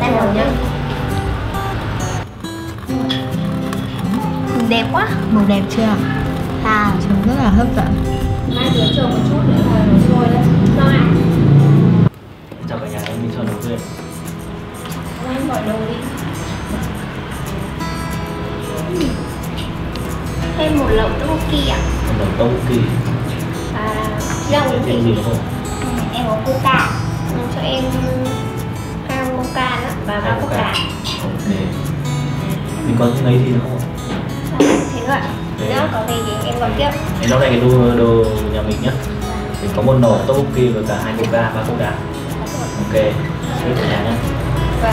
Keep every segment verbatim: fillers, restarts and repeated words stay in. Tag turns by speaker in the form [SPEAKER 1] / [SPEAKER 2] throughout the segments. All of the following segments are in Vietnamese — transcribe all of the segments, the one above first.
[SPEAKER 1] ăn lẩu nhá. Đẹp quá.
[SPEAKER 2] Màu đẹp chưa?
[SPEAKER 1] À,
[SPEAKER 2] trông rất là hấp dẫn.
[SPEAKER 1] hai đứa chờ một chút nữa là nó sôi đấy. Vâng ạ.
[SPEAKER 3] Chào cả nhà, em mình cho nấu duyên.
[SPEAKER 1] Anh gọi đồ đi. Thêm một lẩu tteokbokki ạ.
[SPEAKER 3] Một lẩu tteokbokki.
[SPEAKER 1] À, rau thì
[SPEAKER 3] em gì đúng không?
[SPEAKER 1] em có coca. Ừ, cho em hai coca nữa và ba coca.
[SPEAKER 3] Ok. Mình có những ấy gì nữa không?
[SPEAKER 1] Thế thôi ạ. Nếu có gì thì em gọi tiếp.
[SPEAKER 3] Em nói này cái đồ, đồ nhà mình nhá. Mình có một nồi tteokbokki và cả hai coca, ba coca. Ok. Thế cả nhà nhá.
[SPEAKER 1] Vâng.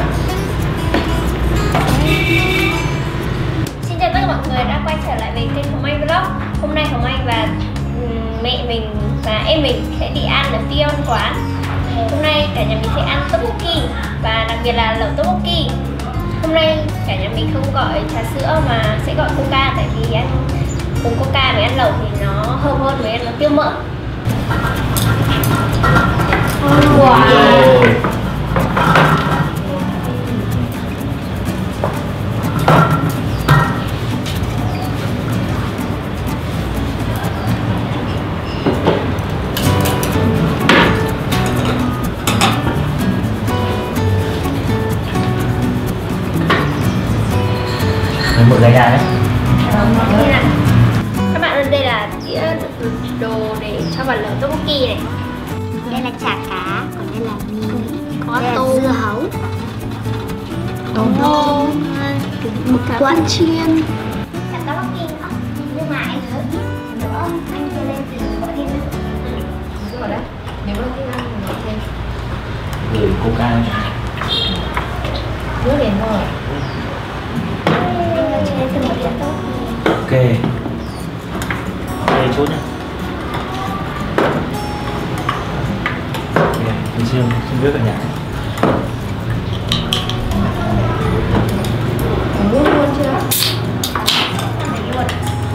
[SPEAKER 1] Xin chào tất cả mọi người đã quay trở lại với kênh Hồng Anh Vlog. Hôm nay Hồng Anh và um, mẹ mình và em mình sẽ đi ăn ở Pion quán. Hôm nay cả nhà mình sẽ ăn tteokbokki và đặc biệt là lẩu tteokbokki. Hôm nay cả nhà mình không gọi trà sữa mà sẽ gọi coca, tại vì ăn uống coca với ăn lẩu thì nó thơm hơn, với ăn nó tiêu mỡ. Wow.
[SPEAKER 3] Mình mở ra ra đấy.
[SPEAKER 1] Các bạn ơi, đây là đĩa đồ để cho vào lẩu tteokbokki này.
[SPEAKER 4] Đây là chả cá, còn đây là mì,
[SPEAKER 1] Có
[SPEAKER 4] đây
[SPEAKER 1] tôm,
[SPEAKER 4] là dưa hấu,
[SPEAKER 2] Tôm.
[SPEAKER 4] tôm, một quả chiên.
[SPEAKER 1] cả tteokbokki nữa. Nhưng mà em nhớ nữa anh cho lên thì gọi thêm nữa.
[SPEAKER 2] Đúng rồi đấy. Nếu mà thích ăn thì gọi thêm.
[SPEAKER 3] Gửi coca này.
[SPEAKER 2] Nước đến rồi.
[SPEAKER 1] Anh cho lên từ một đĩa tốt.
[SPEAKER 3] Ok. Đây chút nhá. Ok, mình xin xin biết cả nhà.
[SPEAKER 2] Uống nước luôn chưa?
[SPEAKER 1] Để luôn.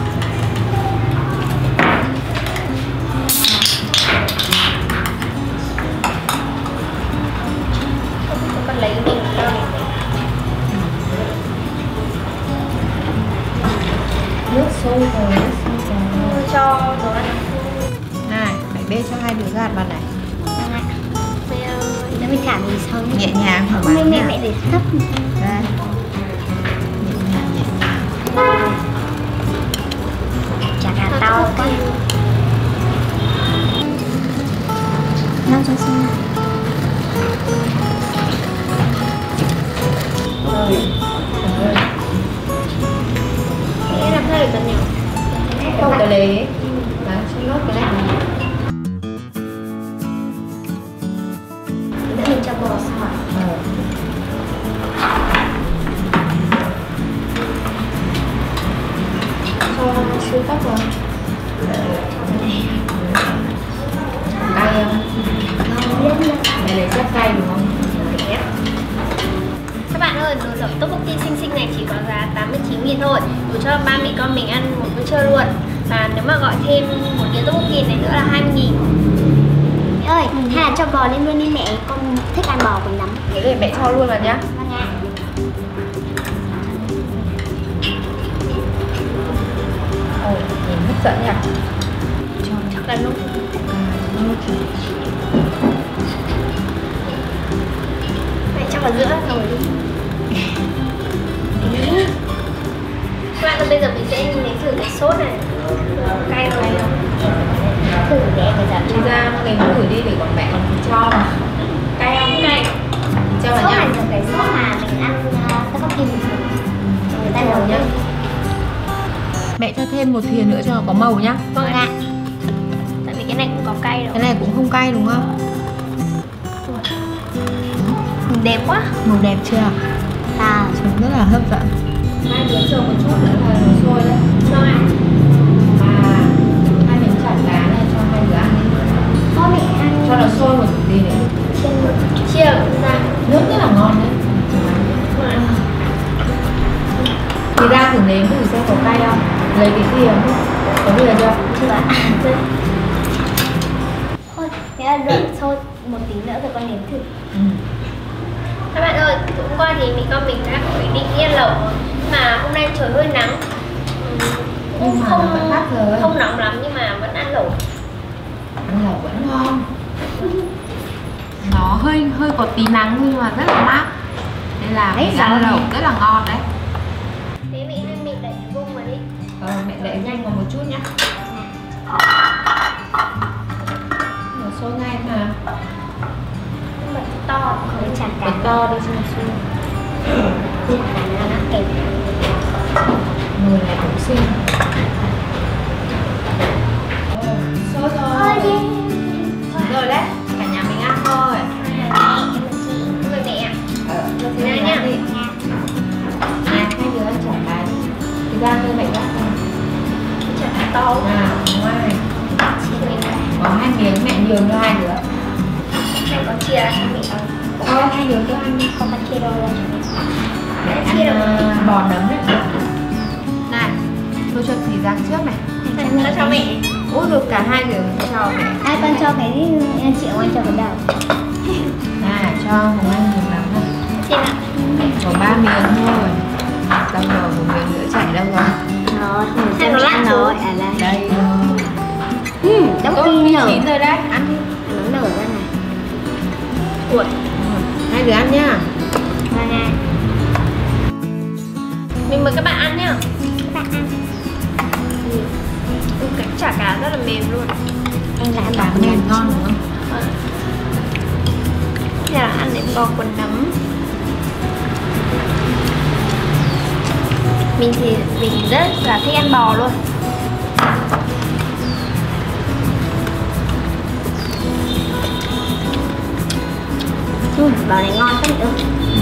[SPEAKER 1] Không cần lấy mình cho mình.
[SPEAKER 2] Nước sôi rồi, nước sôi rồi.
[SPEAKER 1] Cho đồ ăn.
[SPEAKER 2] Này, phải bê cho hai đứa gạt vào này.
[SPEAKER 4] Để mình thả mì xong.
[SPEAKER 2] Nhẹ nhàng hả
[SPEAKER 4] Mẹ
[SPEAKER 2] bạn
[SPEAKER 4] mẹ
[SPEAKER 2] nhá.
[SPEAKER 4] mẹ để thấp.
[SPEAKER 2] Đây. Nhẹ nhàng, nhẹ nhàng.
[SPEAKER 4] Chả cá to quá. Năm cho xong.
[SPEAKER 1] Thế làm sao để cần nhỏ?
[SPEAKER 2] Không cái đấy. Đấy, cho lót cái này.
[SPEAKER 1] Để mình cho bò sao ạ?
[SPEAKER 2] Ờ. Cho siêu tóc vào. Cay không? Này là rất cay đúng không?
[SPEAKER 1] Đẹp. Các bạn ơi, nồi lẩu tteokbokki xinh xinh này chỉ có giá tám mươi chín nghìn thôi, đủ cho ba mẹ con mình ăn một bữa trưa luôn. Và nếu mà gọi thêm một đĩa tteokbokki này nữa là hai mươi nghìn.
[SPEAKER 4] Mẹ ơi, hay là cho bò lên luôn đi mẹ, con thích ăn bò cùng lắm.
[SPEAKER 2] Thế để mẹ cho luôn vào nhá.
[SPEAKER 4] Vâng ạ.
[SPEAKER 2] Ồ, nhìn hấp dẫn nhỉ?
[SPEAKER 1] Cho chắc là lúc mẹ cho vào giữa rồi đi. Các bạn ơi, bây giờ mình sẽ nếm thử cái sốt này. Cay không?
[SPEAKER 4] Thử để bây giờ
[SPEAKER 2] Đi ra mình thử đi để bọn mẹ còn phải cho mà. Cay không?
[SPEAKER 1] Cay.
[SPEAKER 2] Cho
[SPEAKER 4] sốt
[SPEAKER 2] vào
[SPEAKER 4] này
[SPEAKER 2] nhá.
[SPEAKER 4] là cái sốt mà mình ăn uh, tteokbokki bình thường. Người ta nấu nhá.
[SPEAKER 2] Mẹ cho thêm một thìa nữa cho có màu nhá.
[SPEAKER 1] Vâng ạ. Tại vì cái này cũng có cay đâu.
[SPEAKER 2] Cái này cũng không cay đúng không?
[SPEAKER 1] Đẹp quá.
[SPEAKER 2] Màu đẹp chưa?
[SPEAKER 4] À,
[SPEAKER 2] Trông rất là hấp dẫn. Hai đứa chờ một chút nữa là nó sôi đấy.
[SPEAKER 1] Vâng ạ.
[SPEAKER 2] Và hai miếng chả cá này cho hai đứa ăn đi.
[SPEAKER 4] có mẹ ăn
[SPEAKER 2] Cho nó sôi một tí nữa.
[SPEAKER 1] Chia ra.
[SPEAKER 2] Nước rất là ngon đấy. Thì ra thử nếm thử xem có cay không. Lấy cái thìa có thìa chưa?
[SPEAKER 4] chưa ạ. Thôi, thế là đợi thôi một tí nữa rồi con nếm thử.
[SPEAKER 2] Ừ.
[SPEAKER 1] Các bạn ơi, hôm qua thì mình con mình đã có ý định đi ăn lẩu, mà hôm nay trời hơi nắng,
[SPEAKER 2] Nhưng mà
[SPEAKER 1] không
[SPEAKER 2] vẫn khác rồi.
[SPEAKER 1] không nóng lắm nhưng mà vẫn ăn lẩu.
[SPEAKER 2] Ăn lẩu vẫn ngon. Nó hơi hơi có tí nắng nhưng mà rất là mát, nên là
[SPEAKER 4] Đấy,
[SPEAKER 2] mình ăn
[SPEAKER 4] sao
[SPEAKER 2] lẩu rất là ngon đấy.
[SPEAKER 1] Thế mẹ nên mình đẩy vung vào đi.
[SPEAKER 2] Ờ, mẹ đẩy nhanh vào một chút nhá. Nó sôi ngay mà.
[SPEAKER 1] Nhưng mà to
[SPEAKER 4] Để chặt
[SPEAKER 2] Bật
[SPEAKER 4] cả.
[SPEAKER 2] to đi cho nó sôi.
[SPEAKER 4] Nó nó kẹp.
[SPEAKER 2] Người này cũng xinh. Ờ, sôi rồi.
[SPEAKER 4] Ôi đi.
[SPEAKER 2] Chín rồi đấy. Cả nhà mình ăn thôi.
[SPEAKER 1] Mời mẹ.
[SPEAKER 2] Ờ, cho
[SPEAKER 1] Thế
[SPEAKER 2] thế
[SPEAKER 1] này
[SPEAKER 2] này
[SPEAKER 1] nha.
[SPEAKER 2] đi. Này, hai đứa ăn chả cái. Thì ra như vậy đó.
[SPEAKER 1] Chặt to.
[SPEAKER 2] Nào, ngoài.
[SPEAKER 1] Chị mình
[SPEAKER 2] Có hai miếng mẹ nhường cho hai đứa.
[SPEAKER 1] hay có chia ra cho mình không?
[SPEAKER 2] Ờ, hai đứa cứ ăn đi.
[SPEAKER 4] Không phải chia đôi ra cho mình.
[SPEAKER 2] Để
[SPEAKER 1] Chia
[SPEAKER 2] ăn
[SPEAKER 1] đâu?
[SPEAKER 2] ờ, bò nấm đấy. Này, tôi cho thủy rang trước này.
[SPEAKER 1] Nó cho mẹ.
[SPEAKER 2] Ôi rồi cả hai đứa cho mẹ.
[SPEAKER 4] Ai con cho cái em chị anh cho cái đầu.
[SPEAKER 2] À, cho Hồng Anh nhiều lắm thôi.
[SPEAKER 1] Xin ạ.
[SPEAKER 2] Có ba miếng thôi. Đâu rồi, một miếng nữa chảy đâu rồi?
[SPEAKER 4] Rồi, mình
[SPEAKER 1] Hai
[SPEAKER 4] cho
[SPEAKER 1] con
[SPEAKER 4] mẹ
[SPEAKER 1] lát
[SPEAKER 4] ăn
[SPEAKER 1] xuống.
[SPEAKER 4] rồi. À là.
[SPEAKER 2] Đây rồi.
[SPEAKER 4] Ừ, đóng
[SPEAKER 2] Tốt,
[SPEAKER 4] kim nở.
[SPEAKER 2] chín rồi đấy, ăn đi.
[SPEAKER 4] Nó nở ra này.
[SPEAKER 1] Ui.
[SPEAKER 2] Hai đứa ăn nhá.
[SPEAKER 4] Và nè,
[SPEAKER 1] Mình mời các bạn ăn nhá.
[SPEAKER 4] các bạn ăn.
[SPEAKER 1] Ừ, cái chả cá rất là mềm luôn.
[SPEAKER 4] Em lại
[SPEAKER 2] Cá
[SPEAKER 4] bảo
[SPEAKER 2] mềm ngon đúng không?
[SPEAKER 1] Thế là ăn đến bò quần nấm. Mình thì mình rất là thích ăn bò luôn.
[SPEAKER 4] Ừ, bò này ngon lắm nữa.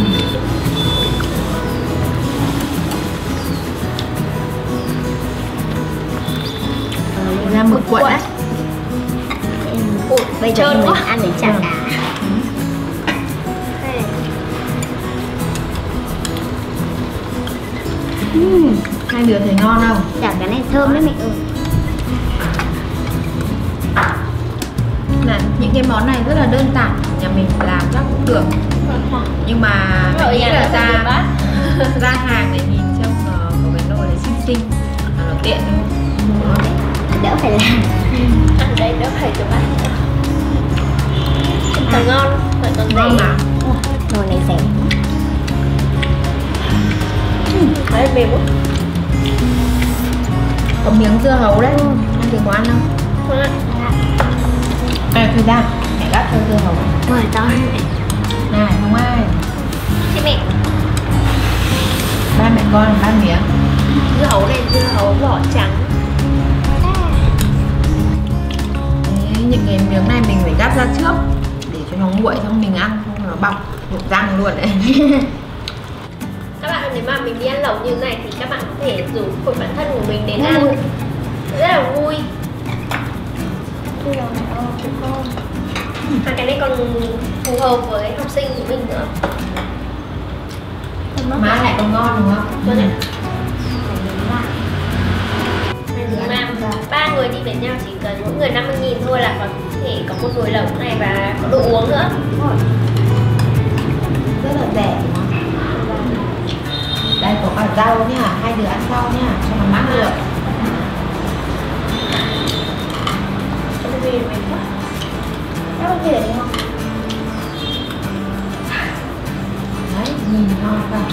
[SPEAKER 2] Ra mực cuộn đấy.
[SPEAKER 4] Em,
[SPEAKER 1] Ủa,
[SPEAKER 4] bây giờ
[SPEAKER 1] trơn
[SPEAKER 4] mình
[SPEAKER 1] quá.
[SPEAKER 4] ăn để chả cá.
[SPEAKER 1] Đây.
[SPEAKER 2] Uhm, hai đứa thấy ngon không?
[SPEAKER 4] Chả cá này thơm đấy mẹ ơi.
[SPEAKER 2] Là những cái món này rất là đơn giản, nhà mình làm chắc cũng được. Nhưng mà
[SPEAKER 1] Ở
[SPEAKER 2] mình nghĩ
[SPEAKER 1] nhà
[SPEAKER 2] là
[SPEAKER 1] nó ra
[SPEAKER 2] ra
[SPEAKER 1] bát.
[SPEAKER 2] ra hàng này nhìn trông uh, có cái nồi này xinh xinh, là nó tiện đúng không?
[SPEAKER 4] Đỡ phải làm.
[SPEAKER 1] Ăn đây đỡ phải cho bát. Thật ngon, phải còn
[SPEAKER 2] Ngon
[SPEAKER 1] rẻ.
[SPEAKER 2] mà.
[SPEAKER 4] Ủa, nồi này rẻ.
[SPEAKER 1] Đấy mềm quá.
[SPEAKER 2] Có miếng dưa hấu đấy, ăn được có ăn không?
[SPEAKER 1] Không ạ.
[SPEAKER 2] À, thôi ra, mẹ gắp cho dưa hấu.
[SPEAKER 4] Ôi, to hơn mẹ.
[SPEAKER 2] Này, không ai.
[SPEAKER 1] Chị mẹ.
[SPEAKER 2] Ba mẹ con là ba miếng.
[SPEAKER 1] Dưa hấu này, dưa hấu vỏ trắng.
[SPEAKER 2] Đấy, những cái miếng này mình phải gắp ra trước để cho nó nguội, xong mình ăn không nó bọc rụng răng luôn đấy.
[SPEAKER 1] Các bạn nếu mà mình đi ăn lẩu như này thì các bạn có thể rủ một bạn thân của mình đến
[SPEAKER 4] Rất
[SPEAKER 1] ăn.
[SPEAKER 4] vui.
[SPEAKER 1] Rất là vui.
[SPEAKER 4] Thôi rồi, ô, chị con.
[SPEAKER 1] Và cái này còn phù hợp với học sinh của mình nữa.
[SPEAKER 2] Má lại còn ngon đúng không?
[SPEAKER 1] Vâng ạ.
[SPEAKER 2] Đứa
[SPEAKER 1] Mà
[SPEAKER 2] ăn ra.
[SPEAKER 1] ba người đi với nhau chỉ cần mỗi người năm mươi nghìn thôi là có thể có một nồi lẩu này và có đồ uống nữa.
[SPEAKER 2] Rất là rẻ đúng không? Đây có cả rau nhá, hai đứa ăn rau nhá, cho nó mát được.
[SPEAKER 1] Cái gì mình quá.
[SPEAKER 4] Nó có gì đấy không?
[SPEAKER 2] Đấy, nhìn ngon không?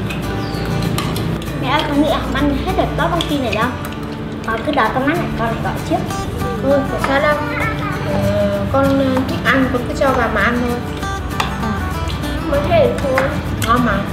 [SPEAKER 4] Mẹ ơi, con nghĩ không ăn hết được có con kia này đâu. Con cứ đợi con mắt này, con lại gọi trước.
[SPEAKER 2] Ừ, có sao đâu. Ờ, con thích ăn, con cứ cho vào mà ăn thôi.
[SPEAKER 1] Mới thể thôi.
[SPEAKER 2] Ngon mà.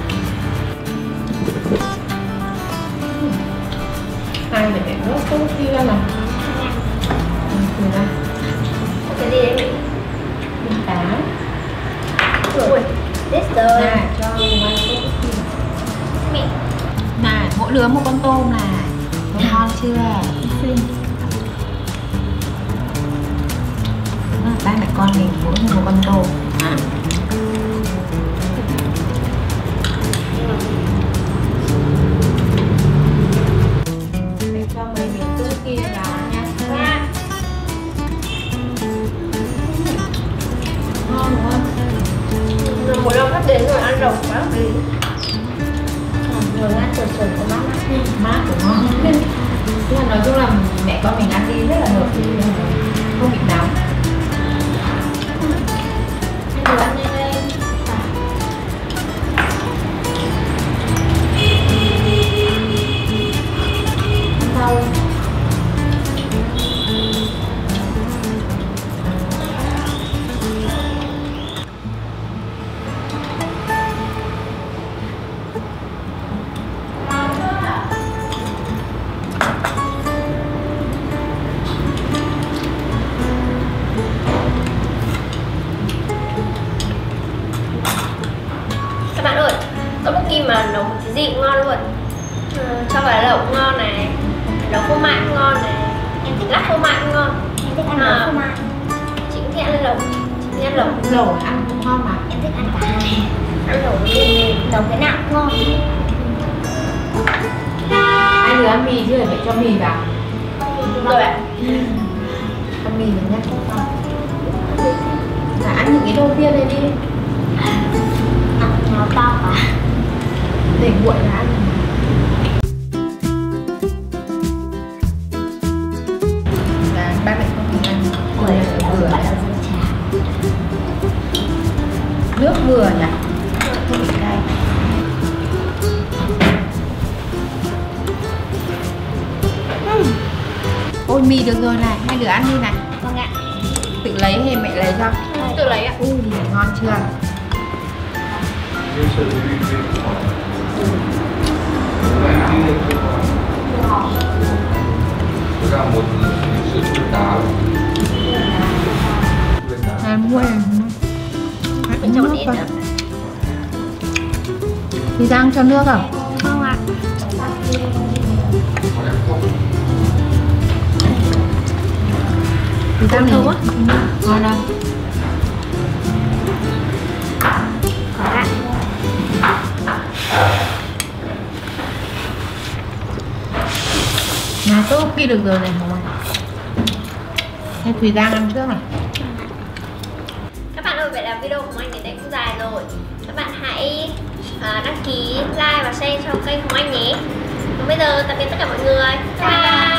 [SPEAKER 2] Hai mẹ rớt tốt kia ra này. Ừ, từ đây.
[SPEAKER 1] Cái gì đấy mình?
[SPEAKER 2] Mình cá.
[SPEAKER 1] Ui, this rồi.
[SPEAKER 2] Này, cho mình ăn tốt kia.
[SPEAKER 1] Mẹ.
[SPEAKER 2] Này, mỗi đứa một con tôm này. Tôm ngon chưa? Xinh. Đúng là ba mẹ con mình mỗi người một con tôm. À. Để cho mấy miếng tươi kia vào nha.
[SPEAKER 1] Nha.
[SPEAKER 2] Ngon đúng không?
[SPEAKER 1] Rồi một lon rất đến rồi ăn lẩu quá đi. Rồi ăn sườn sườn của mát mát.
[SPEAKER 2] Mát của ngon. Tức là nói chung là mẹ con mình ăn đi rất là hợp, không bị nóng.
[SPEAKER 1] Đồ ăn lên đây.
[SPEAKER 2] Rau.
[SPEAKER 1] Các bạn ơi, tteokbokki mà nấu một cái gì cũng ngon luôn. Ừ, cho vào lẩu cũng ngon này, nấu phô mai cũng ngon này, em thích lắc phô mai cũng ngon.
[SPEAKER 4] Em thích ăn
[SPEAKER 1] À.
[SPEAKER 4] lẩu phô mai.
[SPEAKER 1] Chị cũng thích ăn lẩu, chị thích ăn lẩu.
[SPEAKER 2] Lẩu ăn cũng ngon mà.
[SPEAKER 4] Em thích ăn cả hai.
[SPEAKER 1] Ăn lẩu mềm.
[SPEAKER 4] Nấu cái nào cũng ngon.
[SPEAKER 2] Hai đứa ăn mì chưa? Phải cho mì vào.
[SPEAKER 1] Rồi ạ.
[SPEAKER 2] Cho mì mình nhắc không con. Là ăn những cái đầu tiên này đi.
[SPEAKER 4] Ăn nó to quá.
[SPEAKER 2] Để nguội là ăn. Là bác lại không thích ăn.
[SPEAKER 4] Ôi,
[SPEAKER 2] Vừa
[SPEAKER 4] bắt đầu dư trà.
[SPEAKER 2] nước vừa nhỉ? Không bị cay. Ôi mì được rồi này, hai đứa ăn đi này.
[SPEAKER 4] Vâng ạ.
[SPEAKER 2] Tự lấy hay mẹ lấy cho?
[SPEAKER 1] Tự lấy ạ.
[SPEAKER 2] Ui ngon chưa?
[SPEAKER 5] ra một sự phức tạp.
[SPEAKER 2] À, mua này.
[SPEAKER 1] Mình cho đi nữa.
[SPEAKER 2] Thì Giang cho nước à?
[SPEAKER 1] Không ạ.
[SPEAKER 2] Thì Giang
[SPEAKER 1] Thơm
[SPEAKER 2] này ngon đâu?
[SPEAKER 1] Có ạ.
[SPEAKER 2] Này tốt khi được rồi này không ạ? Hay Thùy Giang ăn trước này.
[SPEAKER 1] Các bạn ơi, vậy là video của anh đến đây cũng dài rồi. Các bạn hãy à, đăng ký, like và share cho kênh của anh nhé. Còn bây giờ tạm biệt tất cả mọi người. Bye bye.